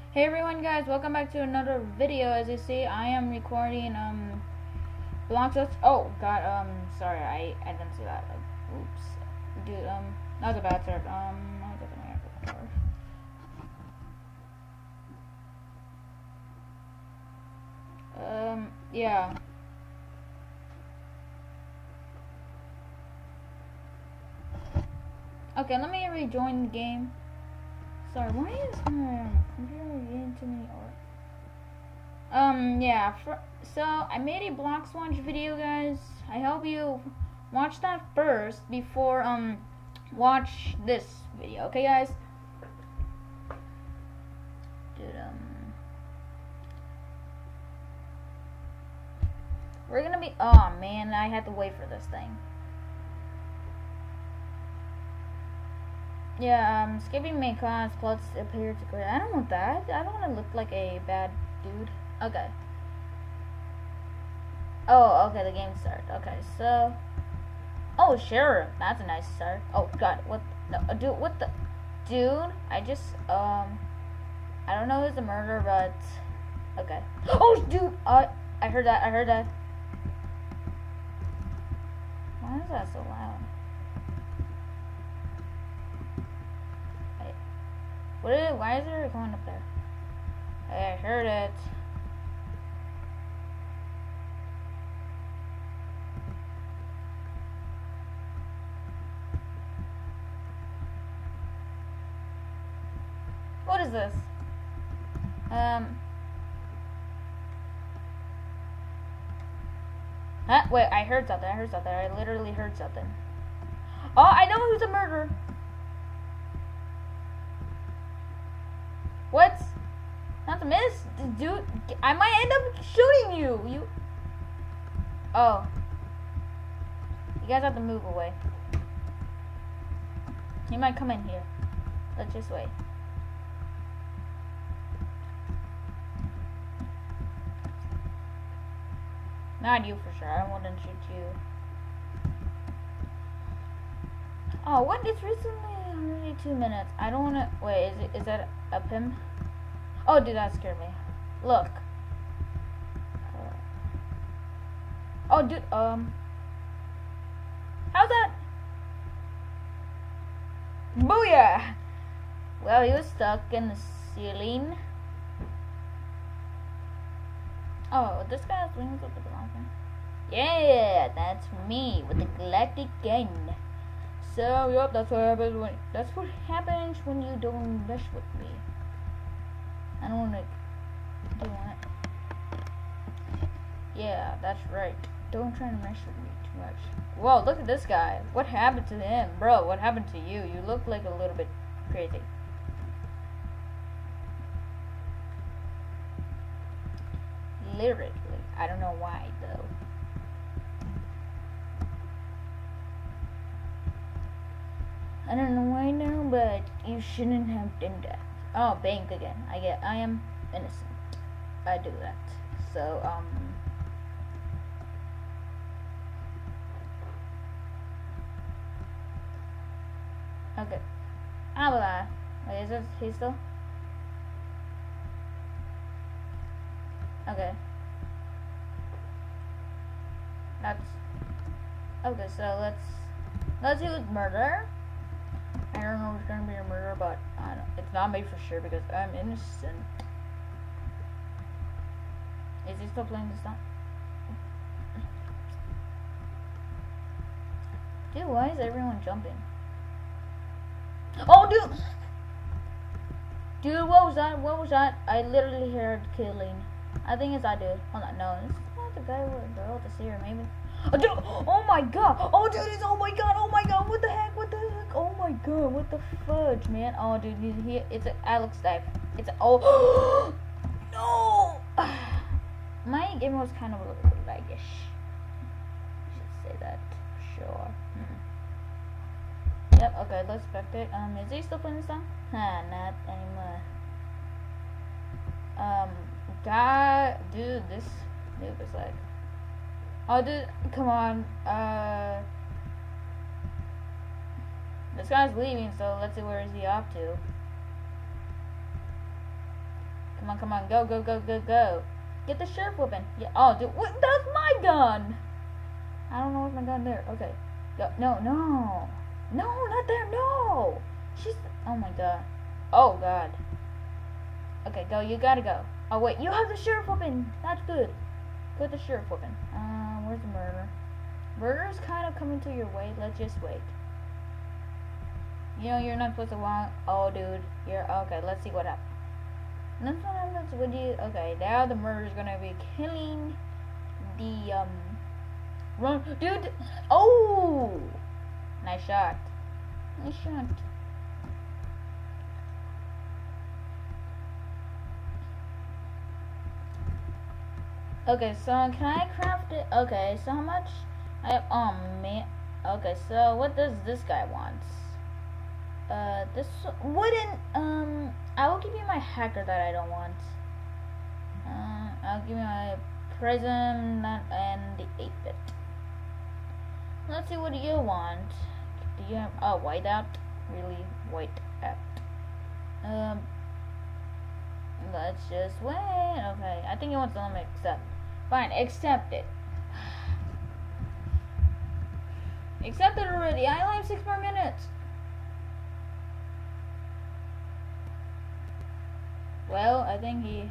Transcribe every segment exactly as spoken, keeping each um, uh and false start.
Hey everyone guys, welcome back to another video. As you see, I am recording um Bloxos. Oh god, um sorry, I, I didn't see that. Uh, oops. Dude, um that was a bad start. Um I was at the mirror. Um yeah. Okay, let me rejoin the game. Sorry, why is my computer getting too many or Um, yeah, for, so I made a Blox Launch video, guys. I hope you watch that first before, um, watch this video, okay, guys? Dude, um, we're gonna be, oh man, I had to wait for this thing. Yeah, um, skipping may cause plots appear to great. I don't want that. I don't want to look like a bad dude. Okay. Oh, okay, the game started. Okay, so... Oh, sure. That's a nice start. Oh, God. What? No, dude, what the... Dude, I just, um... I don't know who's the murderer, but... Okay. Oh, dude! Uh, I heard that. I heard that. Why is that so loud? Wait. What is it? Why is it going up there? Hey, I heard it. What is this? Um. Huh? Wait, I heard something. I heard something. I literally heard something. Oh, I know who's the murderer. What? Not the miss? Dude, I might end up shooting you. You. Oh. You guys have to move away. He might come in here. Let's just wait. Not you for sure. I don't want to shoot you. Oh, what? It's recently already two minutes. I don't want to. Wait, is it? Is that up him? Oh, dude, that scared me. Look. Uh, oh, dude. Um. How's that? Booyah! Well, he was stuck in the ceiling. Oh, this guy has wings with the Galactic. Yeah, that's me with the Galactic gun. So, yup, that's what happens when that's what happens when you don't mess with me. I don't want to do it. Yeah, that's right. Don't try to mess with me too much. Whoa, look at this guy. What happened to him? Bro, what happened to you? You look like a little bit crazy. Literally. I don't know why, though. I don't know why now, but you shouldn't have done that. Oh, bank again. I get. I am innocent. I do that. So, um... okay. How about that? Wait, is it he still? Okay. That's okay. So let's let's do murder. I don't know if it's gonna be a murder, but I don't, it's not me for sure because I'm innocent. Is he still playing this song? Dude, why is everyone jumping? Oh, dude! Dude, what was that? What was that? I literally heard killing. I think it's that dude. Hold on, no, it's not the guy with the girl to see her, maybe. Oh, dude! Oh my god! Oh, dude! It's oh my god! Oh my god! What the heck? What the heck? Oh my god! What the fudge, man? Oh, dude, he's here. It's an Alex type. It's a oh no! My game was kind of a little bit laggish. I should say that for sure. Hmm. Yep. Okay, let's spectate. Um, is he still playing this song? Huh? Not anymore. Um. God, dude, this noob is like, oh, dude, come on, uh, this guy's leaving, so let's see where is he off to. Come on, come on, go, go, go, go, go. Get the sheriff weapon. Yeah. Oh, dude, what? That's my gun. I don't know what's my gun there. Okay. Go. No, no, no, not there. No. She's. Oh my god. Oh god. Okay, go. You gotta go. Oh wait, you have the sheriff weapon. That's good. Put the sheriff weapon. Um, where's the murder? Murder's kind of coming to your way. Let's just wait. You know you're not supposed to walk. Oh, dude, you're okay. Let's see what happens. That's what happens when you. Okay, now the murder's gonna be killing the um. Run, dude. Oh, nice shot. Nice shot. Okay, so can I craft it? Okay, so how much? I have, oh man. Okay, so what does this guy want? Uh, this wooden, um, I will give you my hacker that I don't want. Uh, I'll give you my prism and the eight bit. Let's see, what do you want? Do you have, oh, whiteout? Really, whiteout. Um, let's just wait. Okay, I think he wants to let me accept. Fine, accept it. Accept it already. I only have six more minutes. Well, I think he...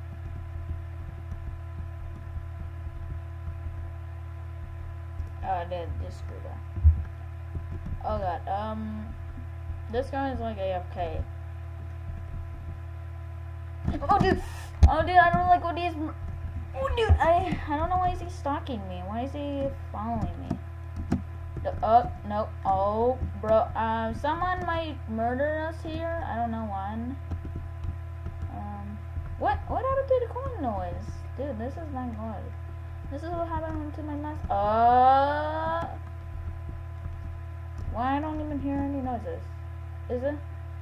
Oh, I did. Just screw that. Oh god, um... this guy is like A F K. Oh dude! Oh dude, I don't like what he's... Oh dude, I I don't know why he's stalking me. Why is he following me? The, oh, no. Oh, bro. Um, someone might murder us here. I don't know when. Um, what? What happened to the coin noise? Dude, this is not good. This is what happened to my last. Uh, why I don't even hear any noises? Is it?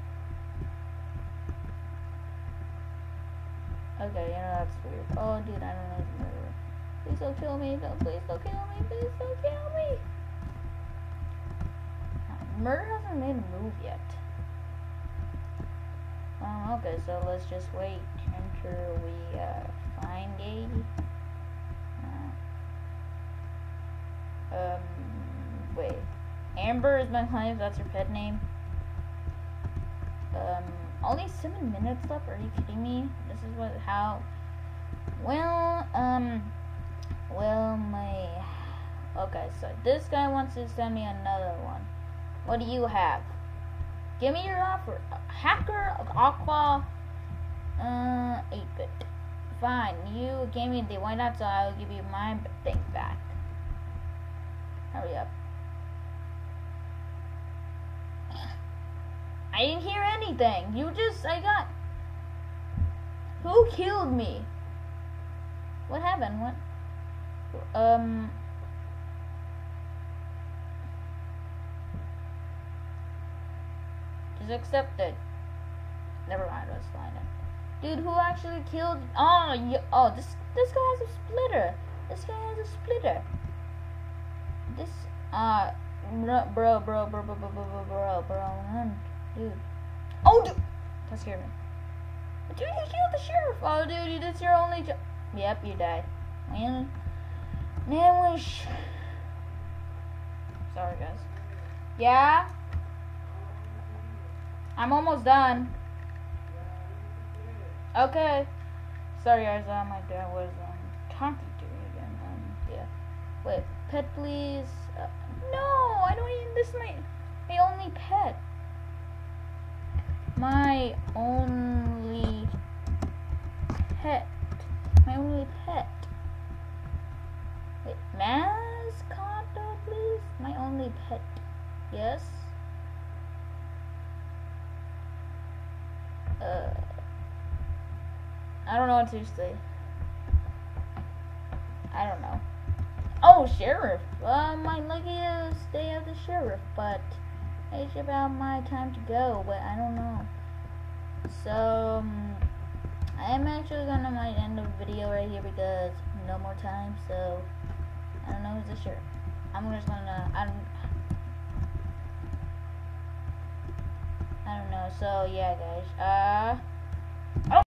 Okay, you know that's weird. Oh, dude, I don't know the murderer. Please don't kill me. No, please don't kill me. Please don't kill me. Murder hasn't made a move yet. Um, okay, so let's just wait until we uh, find a. Uh, um, wait. Amber is my life. That's her pet name. Um, only seven minutes left. Are you kidding me? This is what how. Well, um, well, my. Okay, so this guy wants to send me another one. What do you have? Give me your offer. Hacker, Aqua, uh, eight bit. Fine, you gave me the whiteout, so I will give you my thing back. Hurry up. I didn't hear anything. You just, I got... Who killed me? What happened? What? Um... Just accept it. Never mind, let's find it. Dude, who actually killed... Oh, you, oh, this this guy has a splitter. This guy has a splitter. This, uh... Bro, bro, bro, bro, bro, bro, bro, bro, bro, man. Dude. Oh, dude! That scared me. Dude, he killed the sheriff! Oh, dude, that's your only job. Yep, you died. Man. Man, wish. Sorry, guys. Yeah? I'm almost done. Okay. Sorry, guys. Uh, my dad was um, talking to me again. Um, yeah. Wait, pet, please. Uh, no, I don't even. This is my my only pet. My only pet. My only pet. Wait, mascot, please. My only pet. Yes. Uh, I don't know what to say. I don't know. Oh, sheriff. Uh, my luckiest day of the sheriff, but it's about my time to go, but I don't know. So, um, I'm actually gonna might end the video right here because no more time, so I don't know who's the sheriff. I'm just gonna, I don't, I don't know, so yeah, guys, uh,